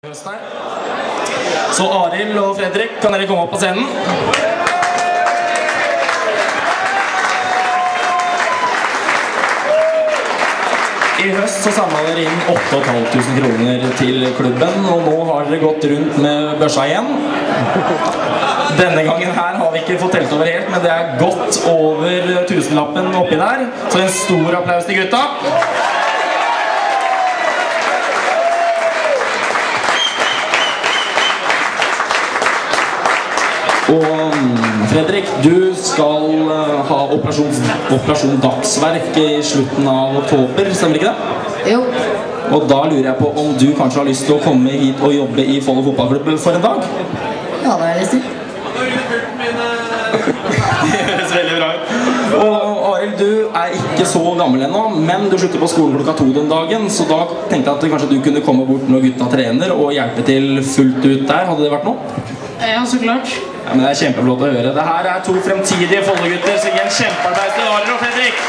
Så Arild og Fredrik, kan dere komme opp på scenen? I høst så samlet dere inn 8.500 kroner til klubben, og nå har dere gått rundt med børsa igjen. Denne gangen her har vi ikke fått telt over helt, men det er godt over 1000-lappen oppi der. Så en stor applaus til gutta. Og Fredrik, du skal ha operasjon dagsverk i slutten av oktober, stemmer ikke det? Jo. Og da lurer jeg på om du kanskje har lyst til å komme hit og jobbe i Follo fotballklubb for en dag? Ja, det har jeg lyst til. Det høres veldig bra ut. Og Arild, du er ikke så gammel ennå, men du slutter på skolen klokka 2 den dagen, så da tenkte jeg at kanskje du kunne komme bort når gutta trener og hjelpe til fullt ut der. Hadde det vært noe? Ja, så klart. Ja, men det er kjempeflott å høre. Det her er to fremtidige Follo-gutter, så gi en kjempearbeid til Arild og Fredrik.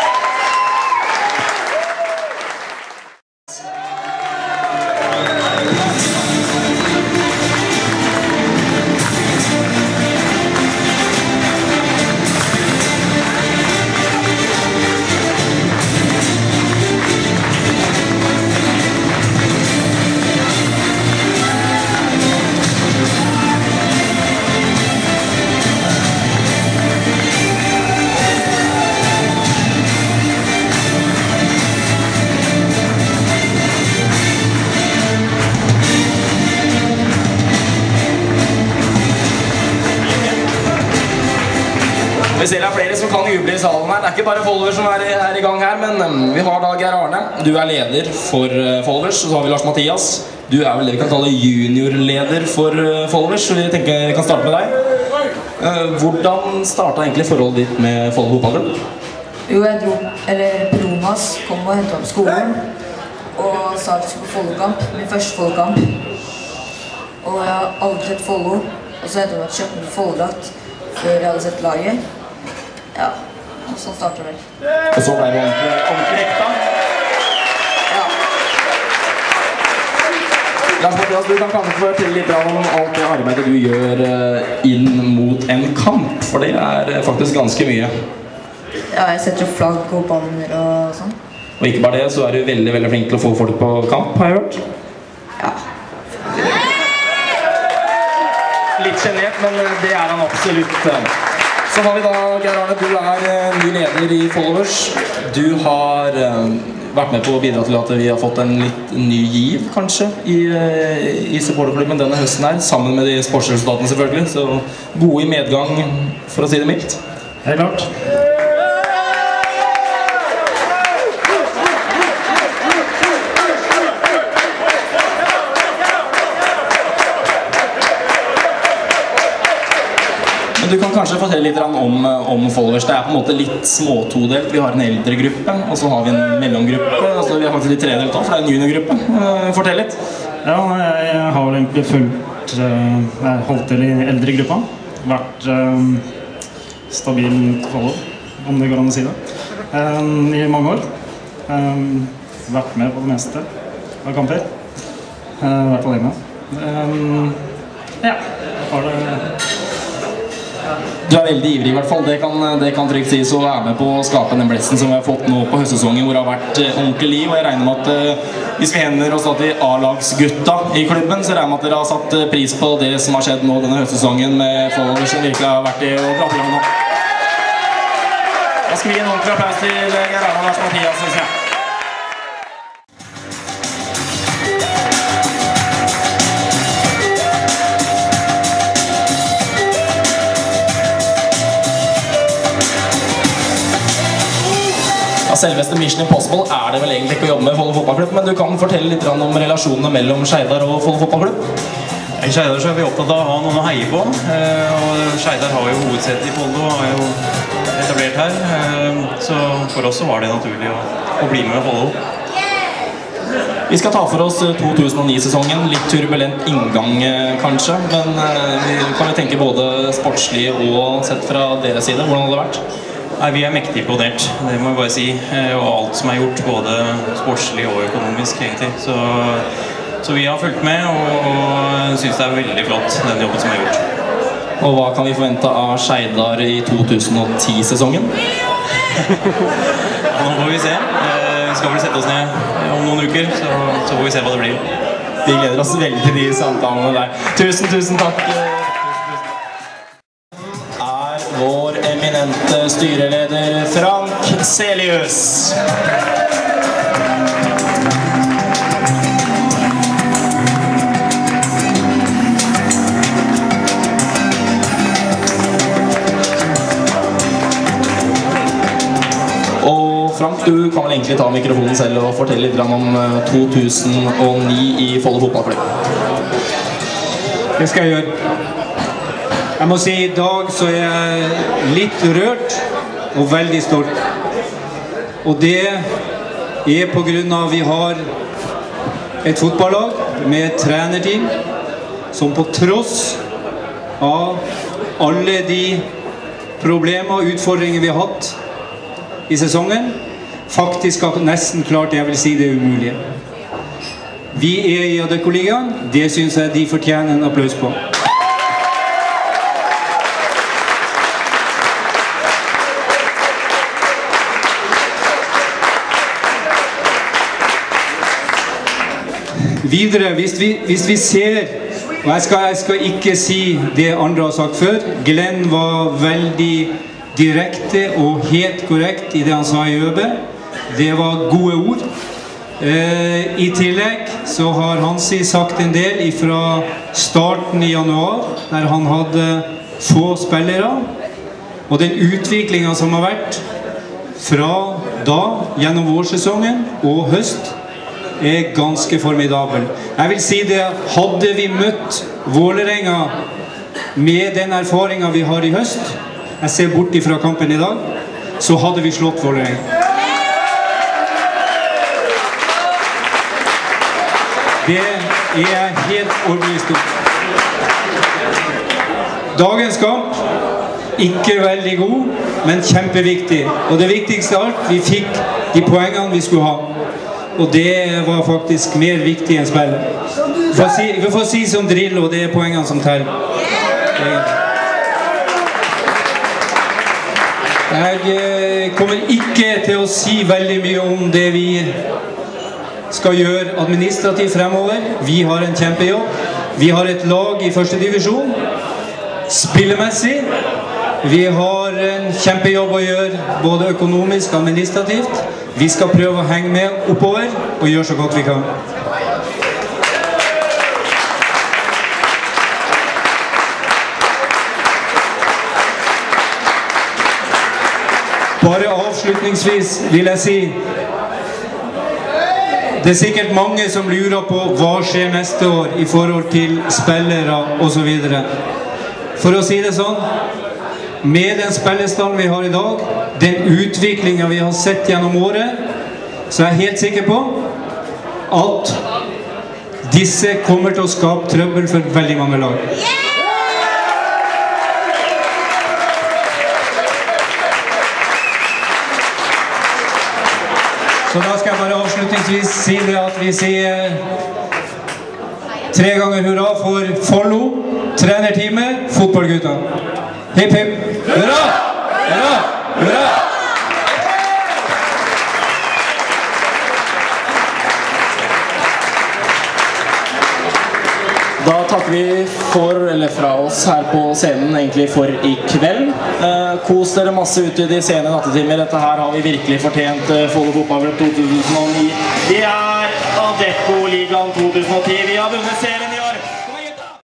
Vi ser det er flere som kan juble i salen her. Det er ikke bare followers som er i gang her, men vi har da Geir Arne. Du er leder for followers, og så har vi Lars Mathias. Du er vel det vi kan kalle juniorleder for followers, så vi tenker vi kan starte med deg. Hvordan startet egentlig forholdet ditt med Follo fotballklubb? Jo, Promas kom og hentet opp skolen, og sa at jeg skulle på Follo-kamp, min første Follo-kamp. Og jeg har aldri sett Follo, og så hentet hun at kjøpt med Follo-drakt før jeg hadde sett laget. Ja, og sånn startet vel. Og så ble det ordentlig ekta. Ja. Lars Mathias, du kan kanskje fortelle litt om alt det arbeidet du gjør inn mot en kamp, for det er faktisk ganske mye. Ja, jeg setter opp flagg og banner og sånn. Og ikke bare det, så er du veldig, veldig flink til å få folk på kamp, har jeg hørt. Ja. Litt genert, men det er han absolutt. Så har vi da, Geir Arne, du er ny leder i Followers. Du har vært med på å bidra til at vi har fått en litt ny giv, kanskje, i supporterklubben denne høsten her, sammen med de sportsresultatene selvfølgelig. Så gode i medgang, for å si det mildt. Helt klart. Du kan kanskje fortelle litt om followers. Det er på en måte litt småtodelt. Vi har en eldre gruppe, og så har vi en mellomgruppe. Altså, vi har faktisk litt tredelt også, for det er en juniorgruppe. Fortell litt. Ja, jeg har vel egentlig holdt til i eldre gruppa. Vært stabil Follo, om det går an å si det, i mange år. Vært med på det meste av kamper. Vært alene. Ja, har det... Du er veldig ivrig i hvert fall, det kan trygt sies, å være med på å skape den blessen som vi har fått nå på høstsesongen, hvor det har vært ordentlig liv, og jeg regner med at hvis vi hender oss til A-lagsgutta i klubben, så regner jeg med at dere har satt pris på det som har skjedd nå denne høstsesongen med followers som virkelig har vært i å dra til nå. Da skal vi gi en ordentlig applaus til Geir Arne og Lars Mathias, synes jeg. Selveste Mission Impossible er det vel egentlig ikke å jobbe med Follo fotballklubb, men du kan fortelle litt om relasjonene mellom Skeidar og Follo fotballklubb? I Skeidar så er vi opptatt av å ha noen å heie på, og Skeidar har jo hovedsetet i Follo, har jo etablert her, så for oss så var det naturlig å bli med Follo. Vi skal ta for oss 2009-sesongen, litt turbulent inngang kanskje, men vi kan jo tenke både sportslig og sett fra deres side. Hvordan har det vært? Nei, vi er mektig imponert, det må jeg bare si, og alt som er gjort, både sportslig og økonomisk egentlig. Så Så vi har fulgt med og synes det veldig flott, den jobben som er gjort. Og hva kan vi forvente av Skeidar i 2010-sesongen? Ja, nå får vi se. Vi skal vel sette oss ned om noen uker, så får vi se hva det blir. Vi gleder oss veldig til de samtalene der. Tusen takk. Er vår eminente styreleder Frank Celius. Frank, du kan vel egentlig ta mikrofonen selv og fortelle litt om 2009 i Follo fotballklubb. Det skal jeg gjøre. Jeg må si i dag så er jeg litt rørt og veldig stolt. Og det er på grunn av at vi har et fotballag med et trenerteam som på tross av alle de problemer og utfordringer vi har hatt i sesongen, faktisk har nesten klart, jeg vil si, det umulige. Vi er i Adeccoligaen, det synes jeg de fortjener en applaus på. Videre, hvis vi ser, og jeg skal ikke si det andre har sagt før, Glenn var veldig direkte og helt korrekt i det han sa i ØB. Det var gode ord. I tillegg så har Hansi sagt en del fra starten i januar, der han hadde få spillere. Og den utviklingen som har vært fra da, gjennom vårsesongen og høst, er ganske formidabel. Jeg vil si det, hadde vi møtt Vålerenga med den erfaringen vi har i høst, jeg ser bort ifra kampen i dag, så hadde vi slått Vålerenga. Det er jeg helt overbevist om. Dagens kamp, ikke veldig god, men kjempeviktig. Og det viktigste av alt, vi fikk de poengene vi skulle ha. Og det var faktisk mer viktig enn spill. Vi får si som Drillo, det er poengene som teller. Jeg kommer ikke til å si veldig mye om det vi skal gjøre administrativt fremover. Vi har en kjempejobb. Vi har et lag i første divisjon. Spillemessig. Vi har en kjempejobb å gjøre, både økonomisk og administrativt. Vi skal prøve å henge med oppover og gjøre så godt vi kan. Bare avslutningsvis vil jeg si, det er sikkert mange som lurer på hva skjer neste år i forhold til spillere og så videre. For å si det sånn, med den spillestallen vi har i dag, den utviklingen vi har sett gjennom året, så er jeg helt sikker på at disse kommer til å skape trøbbel for veldig mange lag. Så da skal jeg bare avslutningsvis si det at vi sier 3 ganger hurra for Follo, trenerteamet, fotballgutta. Hipp, hipp. Hurra! Hurra! Hurra! Da takker vi fra oss her på scenen egentlig for i kveld. Kos dere masse ute i de sene nattetimer. Dette her har vi virkelig fortjent. Follo fotballklubb 2009. Vi er Adeccoligaen 2010. Vi har vunnet